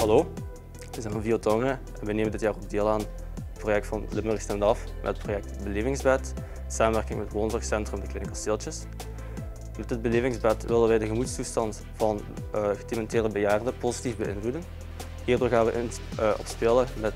Hallo, we zijn van Vio Tongeren en we nemen dit jaar ook deel aan het project van Limburg Stand Af met het project Belevingsbed, in samenwerking met het woonzorgcentrum De Kleine Kasteeltjes. Met dit belevingsbed willen wij de gemoedstoestand van gedementeerde bejaarden positief beïnvloeden. Hierdoor gaan we op spelen met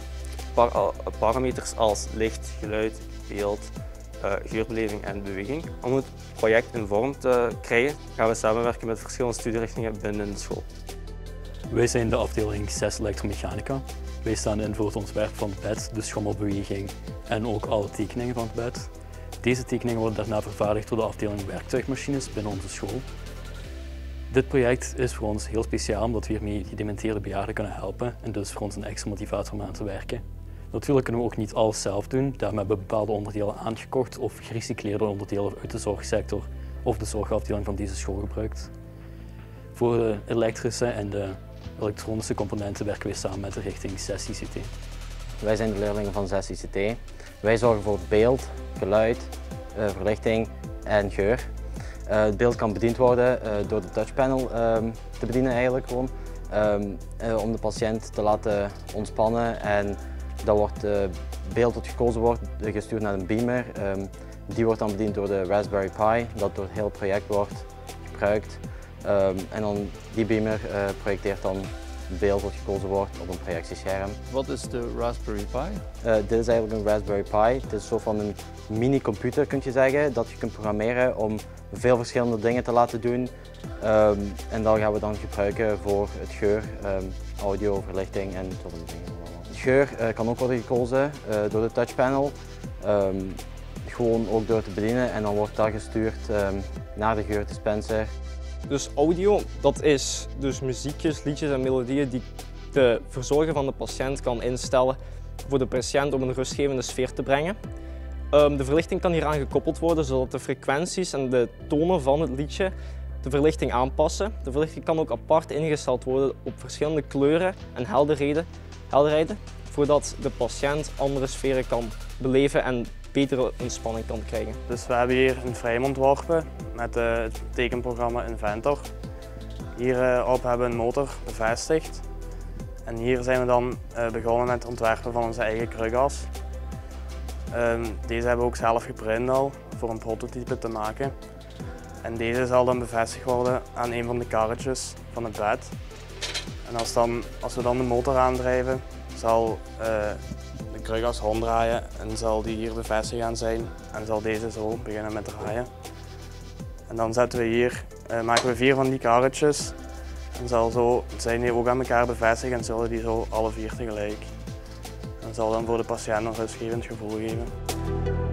parameters als licht, geluid, beeld, geurbeleving en beweging. Om het project in vorm te krijgen gaan we samenwerken met verschillende studierichtingen binnen de school. Wij zijn de afdeling 6 elektromechanica. Wij staan in voor het ontwerp van het bed, de schommelbeweging en ook alle tekeningen van het bed. Deze tekeningen worden daarna vervaardigd door de afdeling werktuigmachines binnen onze school. Dit project is voor ons heel speciaal omdat we hiermee gedementeerde bejaarden kunnen helpen en dus voor ons een extra motivatie om aan te werken. Natuurlijk kunnen we ook niet alles zelf doen, daarom hebben we bepaalde onderdelen aangekocht of gerecycleerde onderdelen uit de zorgsector of de zorgafdeling van deze school gebruikt. Voor de elektrische en de elektronische componenten werken wij samen met de richting 6 ICT. Wij zijn de leerlingen van 6 ICT. Wij zorgen voor beeld, geluid, verlichting en geur. Het beeld kan bediend worden door de touchpanel te bedienen eigenlijk gewoon. Om de patiënt te laten ontspannen en dat wordt beeld dat gekozen wordt gestuurd naar een beamer. Die wordt dan bediend door de Raspberry Pi, dat door het hele project wordt gebruikt. En dan die beamer projecteert dan het beeld dat gekozen wordt op een projectiescherm. Wat is de Raspberry Pi? Dit is eigenlijk een Raspberry Pi. Het is zo van een mini-computer kun je zeggen, dat je kunt programmeren om veel verschillende dingen te laten doen. En dat gaan we dan gebruiken voor het geur, audio, verlichting en zo van die dingen. Het geur kan ook worden gekozen door de touchpanel. Gewoon ook door te bedienen en dan wordt dat gestuurd naar de geurdispenser. Dus audio, dat is dus muziekjes, liedjes en melodieën die de verzorger van de patiënt kan instellen voor de patiënt om een rustgevende sfeer te brengen. De verlichting kan hieraan gekoppeld worden zodat de frequenties en de tonen van het liedje de verlichting aanpassen. De verlichting kan ook apart ingesteld worden op verschillende kleuren en helderheden, voordat de patiënt andere sferen kan beleven en betere ontspanning kan krijgen. Dus we hebben hier een frame ontworpen met het tekenprogramma Inventor. Hierop hebben we een motor bevestigd. En hier zijn we dan begonnen met het ontwerpen van onze eigen krukas. Deze hebben we ook zelf geprint al voor een prototype te maken. En deze zal dan bevestigd worden aan een van de karretjes van het bed. En als we dan de motor aandrijven, zal de krukas ronddraaien en zal die hier bevestigd gaan zijn en zal deze zo beginnen met draaien. En dan zetten we hier, maken we 4 van die karretjes en zijn die ook aan elkaar bevestigd en zullen die zo alle 4 tegelijk. En zal dan voor de patiënt een rustgevend gevoel geven.